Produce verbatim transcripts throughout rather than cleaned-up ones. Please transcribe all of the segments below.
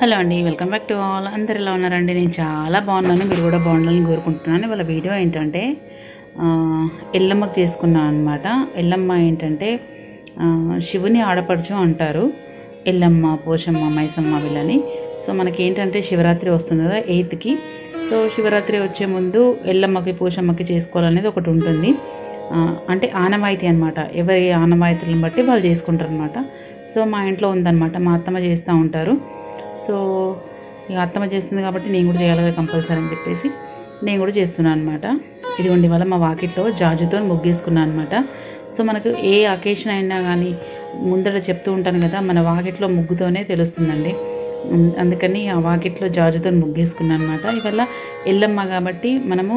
Hello అండి, welcome back to all. అందరు ఎలా ఉన్నారండి? నేను చాలా బాగున్నాను, మీరు కూడా బాగుండాలని కోరుకుంటున్నాను. వాళ్ళ వీడియో ఏంటంటే ఎల్లమ్మకు చేసుకున్నాను అనమాట. ఎల్లమ్మ ఏంటంటే శివుని ఆడపడుచు అంటారు. ఎల్లమ్మ, పోషమ్మ, మైసమ్మ వీళ్ళని. సో మనకి ఏంటంటే శివరాత్రి వస్తుంది కదా ఎయిత్కి. సో శివరాత్రి వచ్చే ముందు ఎల్లమ్మకి, పోషమ్మకి చేసుకోవాలనేది ఒకటి ఉంటుంది. అంటే ఆనవాయితీ అనమాట. ఎవరి ఆనవాయితీలను బట్టి వాళ్ళు చేసుకుంటారు అనమాట. సో మా ఇంట్లో ఉందన్నమాట, మా అత్తమ్మ చేస్తూ ఉంటారు. సో ఇక అత్తమ్మ చేస్తుంది కాబట్టి నేను కూడా చేయాలి కదా కంపల్సరీ అని చెప్పేసి నేను కూడా చేస్తున్నాను అనమాట. ఇదిగోండి, వల్ల మా వాకిట్లో జాజుతో ముగ్గేసుకున్నాను అనమాట. సో మనకు ఏ అకేషన్ అయినా కానీ ముందర చెప్తూ ఉంటాను కదా, మన వాకిట్లో ముగ్గుతోనే తెలుస్తుందండి. అందుకని ఆ వాకిట్లో జాజుతో ముగ్గేసుకున్నాను అనమాట. ఇవల్ల ఎల్లమ్మ కాబట్టి మనము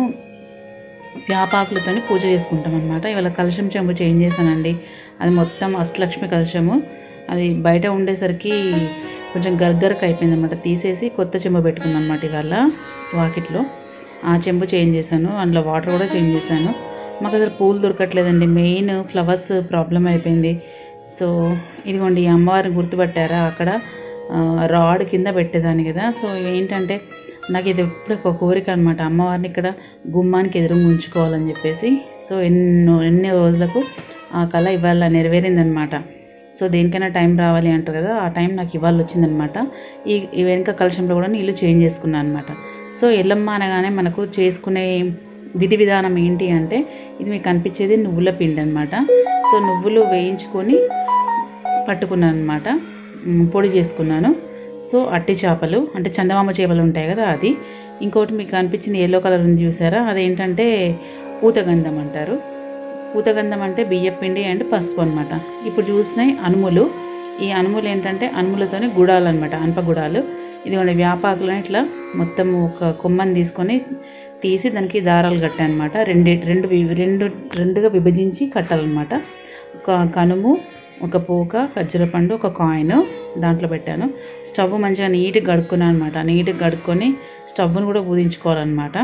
వ్యాపాకులతో పూజ చేసుకుంటాం అనమాట. ఇవాళ కలశం చెంబు చేంజ్ చేశానండి. అది మొత్తం అష్టలక్ష్మి కలశము. అది బయట ఉండేసరికి కొంచెం గర్గరకు అయిపోయింది అనమాట. తీసేసి కొత్త చెంబు పెట్టుకున్నాను అనమాట ఇవాళ వాకిట్లో. ఆ చెంబు చేంజ్ చేశాను, అందులో వాటర్ కూడా చేంజ్ చేశాను. మాకు అసలు పూలు దొరకట్లేదండి, మెయిన్ ఫ్లవర్స్ ప్రాబ్లం అయిపోయింది. సో ఇదిగోండి, ఈ అమ్మవారిని గుర్తుపట్టారా, అక్కడ రాడ్ కింద పెట్టేదాన్ని కదా. సో ఏంటంటే నాకు ఇది ఎప్పుడు ఒక కోరిక అనమాట, అమ్మవారిని ఇక్కడ గుమ్మానికి ఎదురుగా ఉంచుకోవాలని చెప్పేసి. సో ఎన్నో ఎన్ని రోజులకు ఆ కళ ఇవాళ నెరవేరిందనమాట. సో దేనికైనా టైం రావాలి అంటారు కదా, ఆ టైం నాకు ఇవాళ వచ్చిందనమాట. ఈ ఈ వెనుక కలశంలో కూడా నీళ్ళు చేంజ్ చేసుకున్నాను అనమాట. సో ఎల్లమ్మ అనగానే మనకు చేసుకునే విధి విధానం ఏంటి అంటే, ఇది మీకు కనిపించేది నువ్వుల పిండి అనమాట. సో నువ్వులు వేయించుకొని పట్టుకున్నాను అనమాట, పొడి చేసుకున్నాను. సో అట్టి చేపలు అంటే చందమామ చేపలు ఉంటాయి కదా అది. ఇంకోటి మీకు కనిపించింది ఎల్లో కలర్ ఉంది చూసారా, అదేంటంటే పూతగంధం అంటారు. పూతగంధం అంటే బియ్యపిండి అండ్ పసుపు అనమాట. ఇప్పుడు చూసినాయి అనుములు. ఈ అనుములు ఏంటంటే అనుములతోనే గుడాలు అనమాట, అనప గుడాలు. ఇదిగోండి వ్యాపాకులను ఇట్లా మొత్తం ఒక కొమ్మని తీసుకొని తీసి దానికి దారాలు కట్టాను అనమాట. రెండు రెండు రెండు రెండుగా విభజించి కట్టాలన్నమాట. ఒక కనుము, ఒక పూక, ఖర్జూరపండు, ఒక కాయిన్ దాంట్లో పెట్టాను. స్టవ్ మంచిగా నీట్గా కడుక్కున్నాను అనమాట. నీట్గా కడుక్కొని స్టవ్ను కూడా పూజించుకోవాలన్నమాట.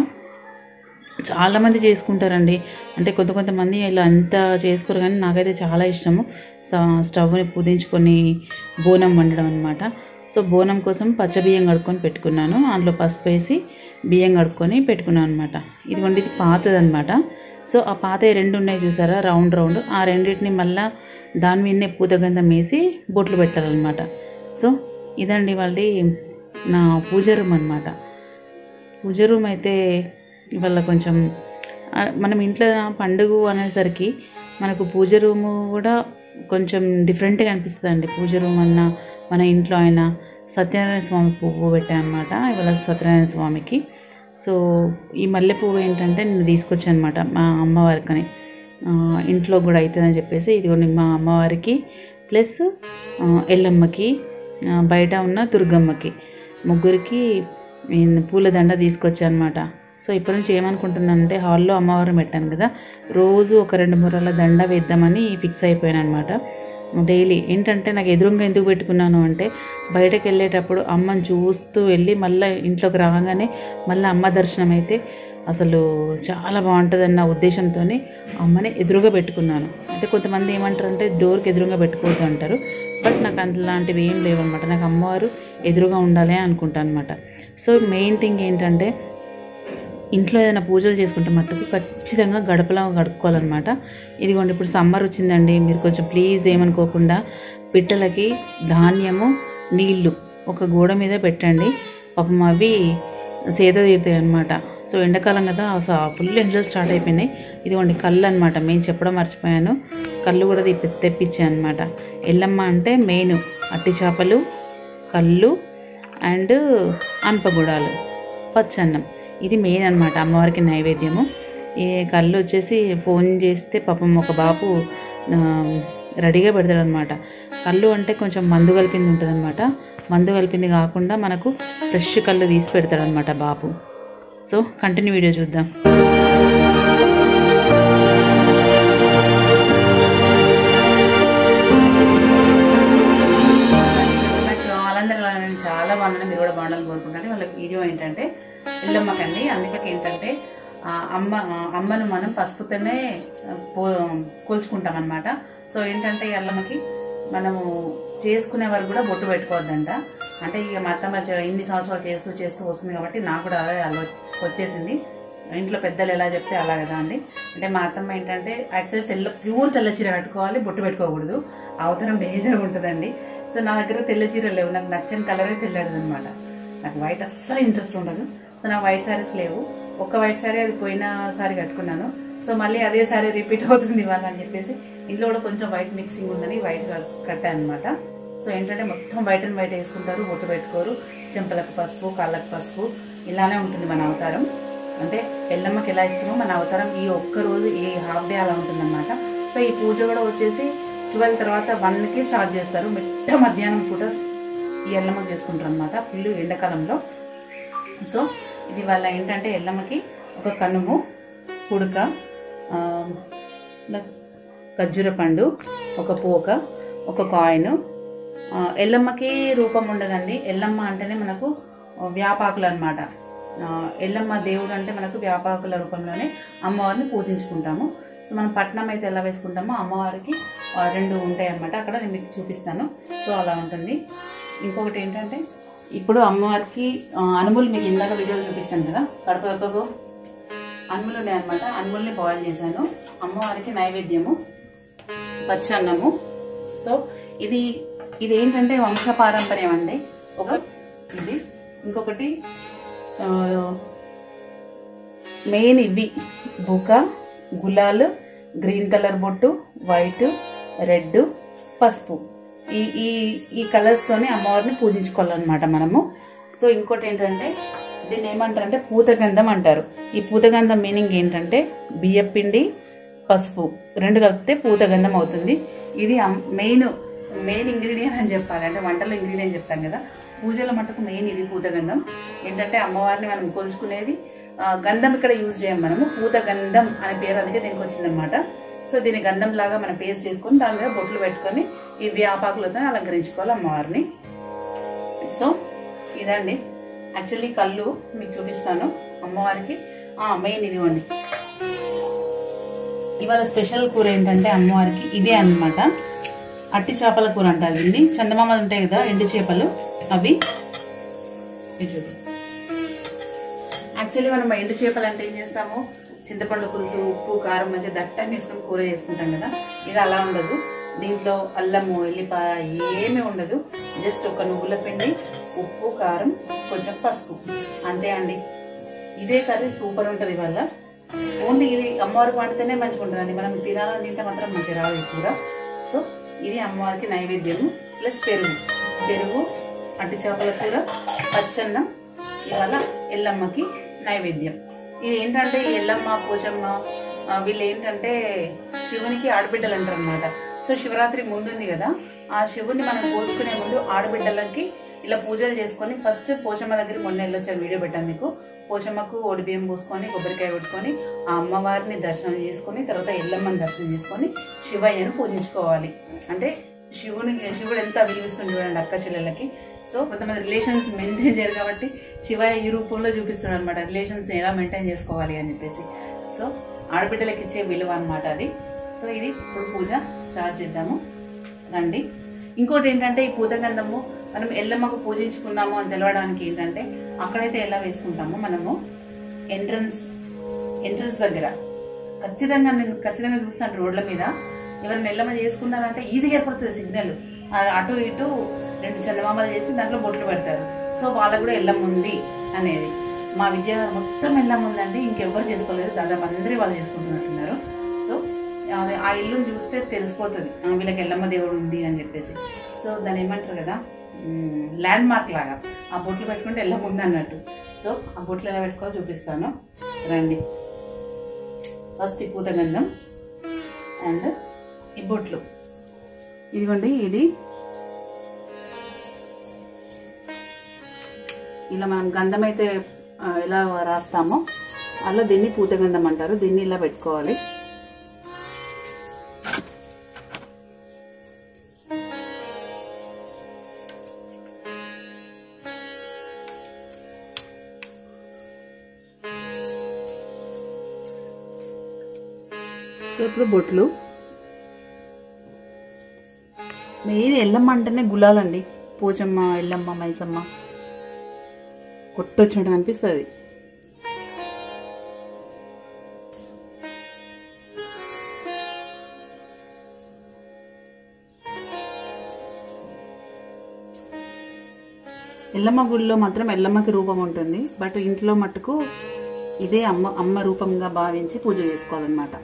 చాలామంది చేసుకుంటారండి, అంటే కొంత కొంతమంది ఇలా అంతా చేసుకోరు, కానీ నాకైతే చాలా ఇష్టము స్టవ్ని పూజించుకొని బోనం వండడం అనమాట. సో బోనం కోసం పచ్చ బియ్యం కడుక్కొని పెట్టుకున్నాను, అందులో పసుపు వేసి బియ్యం కడుక్కొని పెట్టుకున్నాను అనమాట. ఇదిగోండి, ఇది పాతది అనమాట. సో ఆ పాత రెండు ఉన్నాయి చూసారా, రౌండ్ రౌండ్, ఆ రెండింటిని మళ్ళీ దాని మీదనే పూతగంధం వేసి బొట్లు పెట్టాలన్నమాట. సో ఇదండి వాళ్ళది నా పూజ రూమ్ అనమాట. పూజ రూమ్ అయితే ఇవాళ కొంచెం మనం ఇంట్లో పండుగ అనేసరికి మనకు పూజ రూము కూడా కొంచెం డిఫరెంట్గా అనిపిస్తుంది అండి. పూజ రూమ్ అన్నా మన ఇంట్లో అయినా సత్యనారాయణ స్వామి పువ్వు పెట్టాను అనమాట ఇవాళ సత్యనారాయణ స్వామికి. సో ఈ మల్లె పువ్వు ఏంటంటే నేను తీసుకొచ్చాను అనమాట మా అమ్మవారికని, ఇంట్లో కూడా అవుతుందని చెప్పేసి. ఇదిగోండి మా అమ్మవారికి ప్లస్ ఎల్లమ్మకి, బయట ఉన్న దుర్గమ్మకి, ముగ్గురికి పూలదండ తీసుకొచ్చాను అనమాట. సో ఇప్పటి నుంచి ఏమనుకుంటున్నానంటే, హాల్లో అమ్మవారిని పెట్టాను కదా, రోజు ఒక రెండు మూరల దండ వేద్దామని ఫిక్స్ అయిపోయాను అనమాట. డైలీ ఏంటంటే నాకు ఎదురుగా ఎందుకు పెట్టుకున్నాను అంటే, బయటకు వెళ్ళేటప్పుడు అమ్మని చూస్తూ వెళ్ళి మళ్ళీ ఇంట్లోకి రాగానే మళ్ళీ అమ్మ దర్శనం అయితే అసలు చాలా బాగుంటుందన్న ఉద్దేశంతో అమ్మని ఎదురుగా పెట్టుకున్నాను. అంటే కొంతమంది ఏమంటారంటే డోర్కి ఎదురుగా పెట్టుకోవద్దు అంటారు, బట్ నాకు అలాంటివి ఏం లేవన్నమాట. నాకు అమ్మవారు ఎదురుగా ఉండాలి అనుకుంటాను అనమాట. సో మెయిన్ థింగ్ ఏంటంటే, ఇంట్లో ఏదైనా పూజలు చేసుకుంటే మట్టుకు ఖచ్చితంగా గడపలా గడుపుకోవాలన్నమాట. ఇదిగోండి, ఇప్పుడు సమ్మర్ వచ్చిందండి, మీరు కొంచెం ప్లీజ్ ఏమనుకోకుండా పిట్టలకి ధాన్యము, నీళ్ళు ఒక గోడ మీద పెట్టండి. పాపం అవి సేద తీరుతాయి అనమాట. సో ఎండాకాలం కదా, అసలు ఫుల్ ఎండలు స్టార్ట్ అయిపోయినాయి. ఇదిగోండి కళ్ళు అనమాట, మేము చెప్పడం మర్చిపోయాను, కళ్ళు కూడా తెప్పి తెప్పించాను అనమాట. ఎల్లమ్మ అంటే మెయిన్ అట్టి చేపలు, కళ్ళు అండ్ అనపగుడాలు, పచ్చన్నం, ఇది మెయిన్ అనమాట అమ్మవారికి నైవేద్యము. ఈ కళ్ళు వచ్చేసి ఫోన్ చేస్తే పాపం ఒక బాబు రెడీగా పెడతాడనమాట. కళ్ళు అంటే కొంచెం మందు కలిపింది ఉంటుంది అనమాట, మందు కలిపింది కాకుండా మనకు ఫ్రెష్ కళ్ళు తీసి పెడతాడనమాట బాబు. సో కంటిన్యూ వీడియో చూద్దాం. చాలా బాగుంటుంది, మీరు కూడా బాగుండాలని కోరుకుంటాను. వాళ్ళ వీడియో ఏంటంటే ఎల్లమ్మకండి, అందుకకి ఏంటంటే అమ్మ అమ్మను మనం పసుపుతోనే పో కొలుచుకుంటాం అనమాట. సో ఏంటంటే ఎల్లమ్మకి మనము చేసుకునే వరకు కూడా బొట్టు పెట్టుకోవద్దంట. అంటే ఇక మా అత్తమ్మ ఇన్ని సంవత్సరాలు చేస్తూ చేస్తూ వస్తుంది కాబట్టి నాకు కూడా అదే అలా వచ్చేసింది. ఇంట్లో పెద్దలు ఎలా చెప్తే అలా కదా అండి. అంటే మా అత్తమ్మ ఏంటంటే యాక్చువల్లీ తెల్ల ప్యూర్ తెల్ల చీర కట్టుకోవాలి, బొట్టు పెట్టుకోకూడదు. అవతరం డేంజర్ ఉంటుందండి. సో నా దగ్గర తెల్ల చీరలు లేవు, నాకు నచ్చని కలరే తెల్లడిది అనమాట. నాకు వైట్ అస్సలు ఇంట్రెస్ట్ ఉండదు. సో నాకు వైట్ శారీస్ లేవు. ఒక్క వైట్ శారీ అది పోయిన సారీ కట్టుకున్నాను. సో మళ్ళీ అదే సారీ రిపీట్ అవుతుంది ఇవాళ అని చెప్పేసి ఇంట్లో కూడా కొంచెం వైట్ మిక్సింగ్ ఉందని వైట్ కట్టాను అనమాట. సో ఏంటంటే మొత్తం వైట్ అండ్ వైట్ వేసుకుంటారు, బొట్టు పెట్టుకోరు, చెంపలకు పసుపు, కాళ్ళకు పసుపు, ఇలానే ఉంటుంది మన అవతారం. అంటే ఎల్లమ్మకి ఎలా ఇష్టమో మన అవతారం ఈ ఒక్క రోజు ఈ హాఫ్ డే అలా ఉంటుందన్నమాట. సో ఈ పూజ కూడా వచ్చేసి ట్వెల్వ్ తర్వాత వన్కి స్టార్ట్ చేస్తారు. మిట్ట మధ్యాహ్నం పూట ఈ ఎల్లమ్మకి చేసుకుంటారు అనమాట, ఫుల్ ఎండాకాలంలో. సో ఇది వాళ్ళ ఏంటంటే ఎల్లమ్మకి ఒక కనుము, కుడుక, ఖర్జూర పండు, ఒక పోక, ఒక కాయిన్. ఎల్లమ్మకి రూపం ఉండదండి. ఎల్లమ్మ అంటేనే మనకు వ్యాపాకులు అనమాట. ఎల్లమ్మ దేవుడు అంటే మనకు వ్యాపాకుల రూపంలోనే అమ్మవారిని పూజించుకుంటాము. సో మనం పట్నం అయితే ఎలా వేసుకుంటామో అమ్మవారికి రెండు ఉంటాయి అన్నమాట. అక్కడ నేను మీకు చూపిస్తాను. సో అలా ఉంటుంది. ఇంకొకటి ఏంటంటే ఇప్పుడు అమ్మవారికి అనుములు మీకు ఇందాక వీడియోలు చూపించాను కదా, కడప ఒక్కకు అనుములు ఉన్నాయన్నమాట. అనుముల్ని బాయిల్ చేశాను. అమ్మవారికి నైవేద్యము పచ్చన్నము. సో ఇది ఇది ఏంటంటే వంశపారంపర్యం అండి. ఒక ఇది ఇంకొకటి మెయిన్ ఇవి బుక, గులాల్, గ్రీన్ కలర్ బొట్టు, వైట్, రెడ్, పసుపు. ఈ ఈ ఈ కలర్స్తోనే అమ్మవారిని పూజించుకోవాలన్నమాట మనము. సో ఇంకోటి ఏంటంటే దీన్ని ఏమంటారంటే పూతగంధం అంటారు. ఈ పూతగంధం మీనింగ్ ఏంటంటే బియ్యపిండి, పసుపు రెండు కలిపితే పూతగంధం అవుతుంది. ఇది మెయిన్ మెయిన్ ఇంగ్రీడియంట్ అని చెప్పాలి. అంటే వంటలో ఇంగ్రీడియంట్ చెప్తాం కదా, పూజల మటుకు మెయిన్ ఇది పూతగంధం. ఏంటంటే అమ్మవారిని మనం కొలుచుకునేది గంధం ఇక్కడ యూజ్ చేయం మనము, పూతగంధం అనే పేరు అందుకే దీనికి వచ్చిందనమాట. సో దీన్ని గంధం లాగా మనం పేస్ట్ చేసుకొని దాని మీద బొట్లు పెట్టుకొని ఈ వ్యాపాకులతో అలంకరించుకోవాలి అమ్మవారిని. సో ఇదండి యాక్చువల్లీ కళ్ళు మీకు చూపిస్తాను అమ్మవారికి. మెయిన్ ఇదిగోండి, ఇవాళ స్పెషల్ కూర ఏంటంటే అమ్మవారికి ఇదే అన్నమాట. అట్టి చేపల కూర అంటారు దీన్ని. చందమామలు ఉంటాయి కదా ఎండు చేపలు, అవి చూడు. యాక్చువల్లీ మనం ఎండు చేపలు అంటే ఏం చేస్తాము, చింతపండు పులుసు, ఉప్పు, కారం మంచిగా దట్టంగా వేసుకొని కూర చేసుకుంటాం కదా. ఇది అలా ఉండదు. దీంట్లో అల్లము, ఎల్లిపాయ ఏమీ ఉండదు. జస్ట్ ఒక నువ్వుల పిండి, ఉప్పు, కారం, కొంచెం పసుపు, అంతే అండి. ఇదే కర్రీ సూపర్ ఉంటుంది ఇవాళ. ఓన్లీ ఇది అమ్మవారికి వండితేనే మంచిగా ఉంటుందండి. మనం తినాలని తింటే మాత్రం మంచిగా రాదు ఈ కూర. సో ఇది అమ్మవారికి నైవేద్యము ప్లస్ పెరుగు పెరుగు అట్టి చేపల కూర, పచ్చన్నం ఇవాళ ఎల్లమ్మకి నైవేద్యం. ఇది ఏంటంటే ఎల్లమ్మ, పోచమ్మ వీళ్ళు ఏంటంటే శివునికి ఆడబిడ్డలు అంటారు అనమాట. సో శివరాత్రి ముందుంది కదా, ఆ శివుని మనం పోల్చుకునే ముందు ఆడబిడ్డలకి ఇలా పూజలు చేసుకొని ఫస్ట్ పోచమ్మ దగ్గర మొన్న వెళ్ళొచ్చాను, వీడియో పెట్టాను మీకు. పోచమ్మకు ఒడి బియ్యం పోసుకొని కొబ్బరికాయ పెట్టుకొని ఆ అమ్మవారిని దర్శనం చేసుకొని తర్వాత ఎల్లమ్మని దర్శనం చేసుకొని శివయ్యను పూజించుకోవాలి. అంటే శివుని శివుడు ఎంత విలువిస్తుంది చూడండి అక్క చెల్లెలకి. సో కొంతమంది రిలేషన్స్ మెయింటైన్ చేయరు కాబట్టి శివయ్య ఈ రూపంలో చూపిస్తున్నాడు అనమాట, రిలేషన్స్ ఎలా మెయింటైన్ చేసుకోవాలి అని చెప్పేసి. సో ఆడబిడ్డలకి ఇచ్చే విలువ అనమాట అది. సో ఇది ఇప్పుడు పూజ స్టార్ట్ చేద్దాము రండి. ఇంకోటి ఏంటంటే ఈ పూతగంధము మనం ఎల్లమ్మకు పూజించుకున్నాము అని తెలవడానికి ఏంటంటే అక్కడైతే ఎలా వేసుకుంటామో మనము ఎంట్రన్స్ ఎంట్రన్స్ దగ్గర ఖచ్చితంగా నేను ఖచ్చితంగా చూస్తాను రోడ్ల మీద ఎవరైనా ఎల్లమ్మ చేసుకున్నారంటే ఈజీగా ఏర్పడుతుంది సిగ్నల్. అటు ఇటు రెండు చందమామలు చేసి దాంట్లో బొట్లు పెడతారు. సో వాళ్ళకు కూడా ఎల్లమ్మ ఉంది అనేది. మా విద్య మొత్తం ఎల్లమ్మ ఉందండి, ఇంకెవ్వరు చేసుకోలేదు, దాదాపు అందరూ వాళ్ళు చేసుకుంటున్నట్టున్నారు. సో ఆ ఇల్లుని చూస్తే తెలిసిపోతుంది వీళ్ళకి ఎల్లమ్మ దేవుడు ఉంది అని చెప్పేసి. సో దాన్ని ఏమంటారు కదా, ల్యాండ్ మార్క్ లాగా ఆ బొట్లు పెట్టుకుంటే ఎల్లమ్మ ఉంది అన్నట్టు. సో ఆ బొట్లు ఎలా పెట్టుకోవాలో చూపిస్తాను రండి. ఫస్ట్ ఈ పూతగంధం అండ్ ఈ బొట్లు ఇదిగోండి. ఇది ఇలా మనం గంధం అయితే ఎలా రాస్తామో అలా దీన్ని పూతగంధం అంటారు. దీన్ని ఇలా పెట్టుకోవాలి. సో ఇప్పుడు బొట్లు మెయిన్ ఎల్లమ్మ అంటేనే గులాలండి. పోచమ్మ, ఎల్లమ్మ, మైసమ్మ కొట్టొచ్చుంట అనిపిస్తుంది. ఎల్లమ్మ గుడిలో మాత్రం ఎల్లమ్మకి రూపం ఉంటుంది, బట్ ఇంట్లో మట్టుకు ఇదే అమ్మ అమ్మ రూపంగా భావించి పూజ చేసుకోవాలన్నమాట.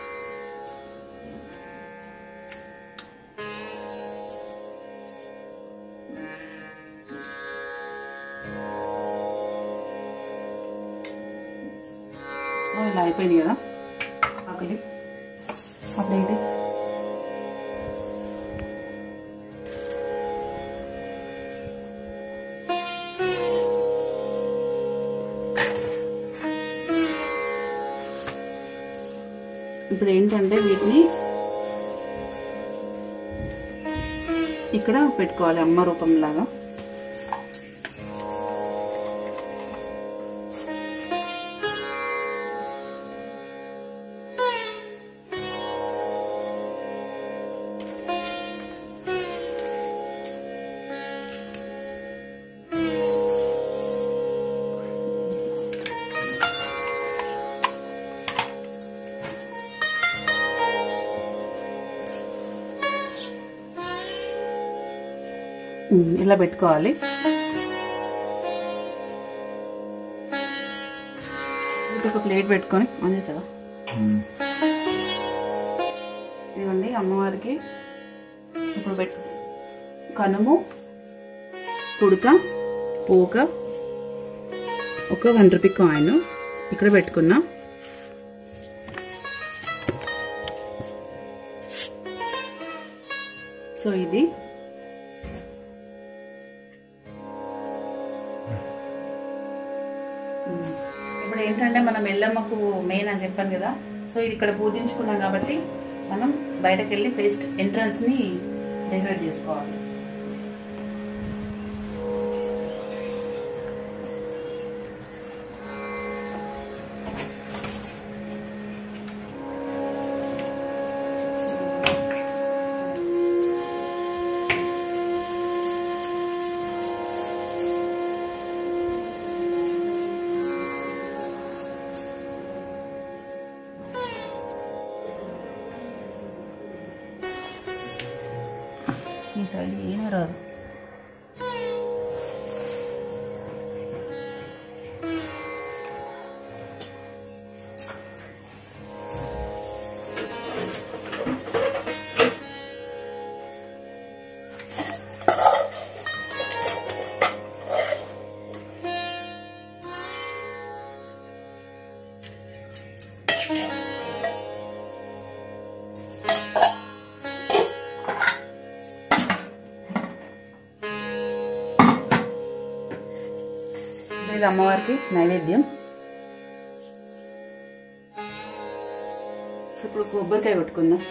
ఇలా అయిపోయింది కదా ఆకలి అట్లయితే ఇప్పుడు ఏంటంటే వీటిని ఇక్కడ పెట్టుకోవాలి అమ్మ రూపంలాగా. ఇలా పెట్టుకోవాలి. ఒక ప్లేట్ పెట్టుకొని ఆన్ చేసావా? ఇదిగోండి అమ్మవారికి ఇప్పుడు పెట్టు కనుము, పుడక, పోక, ఒక వన్ రూపీ కాయిన్ ఇక్కడ పెట్టుకున్నా. సో ఇది ఇప్పుడు ఏంటంటే మనం ఎల్లమ్మకు మెయిన్ అని చెప్పాను కదా. సో ఇది ఇక్కడ పూజించుకున్నాం కాబట్టి మనం బయటకు వెళ్ళి ఫస్ట్ ఎంట్రన్స్ ని డెకరేట్ చేసుకోవాలి. ఈ సైడ్ ఏం రాదు. ఇది అమ్మవారికి నైవేద్యం. ఇప్పుడు కొబ్బరికాయ కొట్టుకుందాం.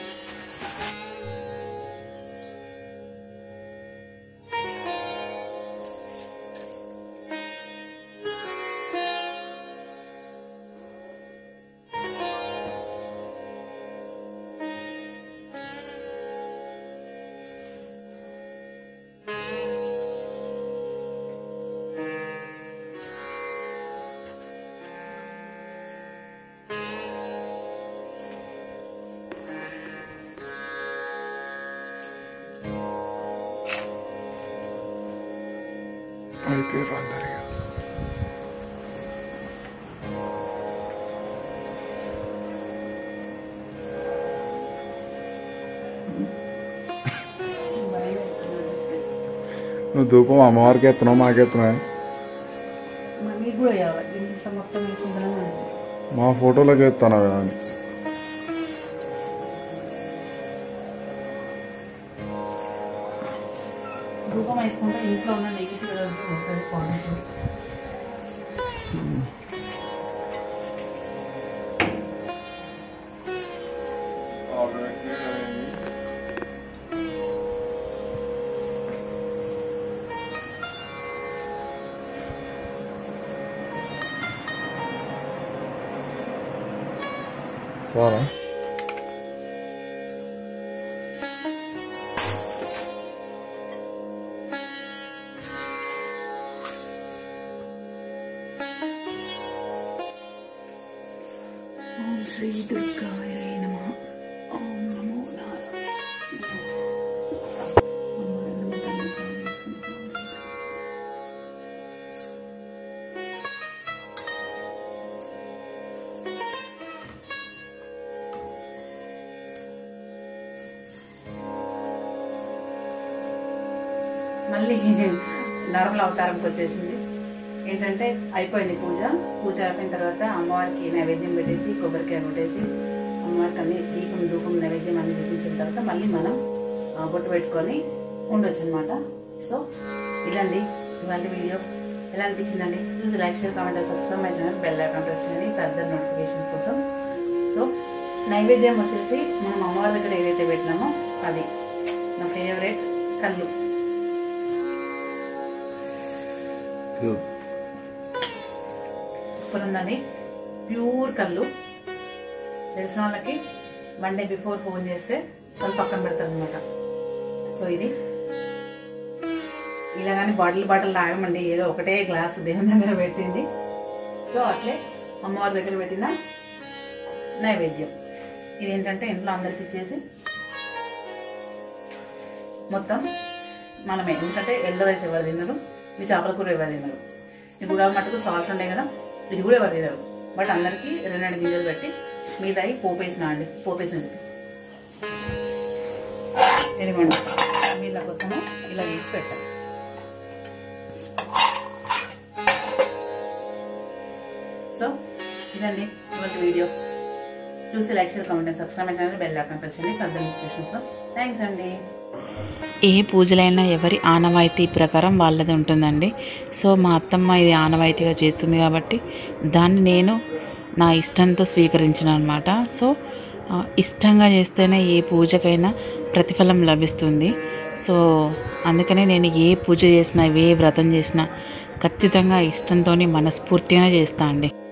నువ్వు ధూపం అమ్మవారికి ఎత్తున్నావు, మాకెత్తున్నావు? మా ఫోటోలోకి ఎత్తాను కదా. ధూపం వేసుకుంటే ఇంట్లో ఉన్న నెగిటివ్ ఉంటుంది పాజిటివ్. Suara. శ్రీ దుర్గాయ నమః. ఓం నమో నారాయణ. మళ్ళీ నార్మల్ అవతారంకి వచ్చేసింది. ఏంటంటే అయిపోయింది పూజ. పూజ అయిపోయిన తర్వాత అమ్మవారికి నైవేద్యం పెట్టేసి కొబ్బరికాయ కొట్టేసి అమ్మవారికి అన్ని దీపం ధూపం నైవేద్యం అన్ని చూపించిన తర్వాత మళ్ళీ మనం బొట్టు పెట్టుకొని ఉండొచ్చు అనమాట. సో ఇదండి ఇవాళ వీడియో. ఎలా అనిపించిందండి? Please like share comment subscribe my channel, bell icon press చేయండి ఫర్దర్ నోటిఫికేషన్స్ కోసం. సో నైవేద్యం వచ్చేసి మనం అమ్మవారి దగ్గర ఏదైతే పెట్టినామో అది నా ఫేవరెట్ కళ్ళు. సూపర్ ఉందండి, ప్యూర్ కళ్ళు. తెలిసిన వాళ్ళకి వన్ డే బిఫోర్ ఫోన్ చేస్తే వాళ్ళు పక్కన పెడతారు అనమాట. సో ఇది ఇలా కానీ బాటిల్ బాటిల్ తాగమండి, ఏదో ఒకటే గ్లాస్ దేవుని దగ్గర పెట్టింది. సో అట్లే అమ్మవారి దగ్గర పెట్టిన నైవేద్యం ఇదేంటంటే ఇంట్లో అందరికి ఇచ్చేసి మొత్తం మనమే, ఎందుకంటే ఎల్లో రైస్ ఎవరు తిన్నారు, ఈ చేపల కూర ఎవరు తిన్నారు, ఈ గుడాల మట్టుకు సాల్ట్ ఉండే కదా ఇది కూడా ఎవరు తినరు. బట్ అందరికీ రెండు రెండు గింజలు పెట్టి మీద అవి పోపేసిన అండి పోపేసింది. ఇదిగోండి వీళ్ళ కోసము ఇలా వేసి పెట్టాలి. సో ఇదండి ఇవాళ వీడియో. చూసి like share comment subscribe channel, bell icon press చేయండి ఫర్దర్ నోటిఫికేషన్స్. థ్యాంక్స్ అండి. ఏ పూజలైనా ఎవరి ఆనవాయితీ ప్రకారం వాళ్ళది ఉంటుందండి. సో మా అత్తమ్మ ఇది ఆనవాయితీగా చేస్తుంది కాబట్టి దాన్ని నేను నా ఇష్టంతో స్వీకరించిన అనమాట. సో ఇష్టంగా చేస్తేనే ఏ పూజకైనా ప్రతిఫలం లభిస్తుంది. సో అందుకనే నేను ఏ పూజ చేసినా ఏ వ్రతం చేసినా ఖచ్చితంగా ఇష్టంతో మనస్ఫూర్తిగానే చేస్తా అండి.